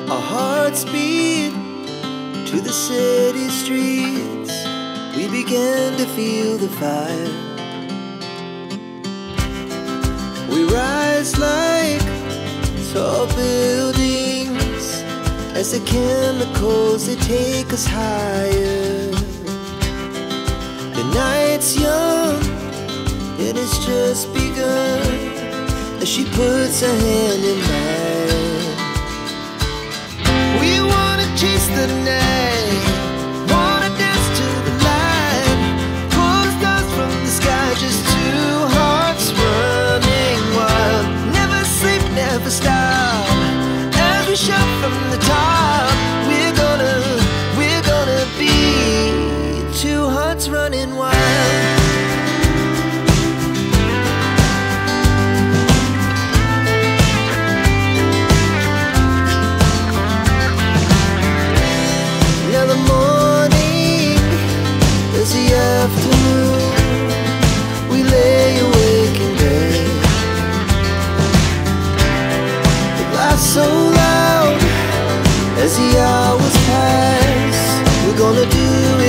Our hearts beat to the city streets. We began to feel the fire. We rise like tall buildings as the chemicals, they take us higher. The night's young and it's just begun as she puts her hand in mine. We wanna chase the night, wanna dance to the light, pull the stars from the sky, just two hearts running wild. Never sleep, never stop, as we shout from the top. We're gonna be two hearts running wild. Now the morning is the afternoon. We lay awake in bed. It laughs so loud as the hours pass. We're gonna do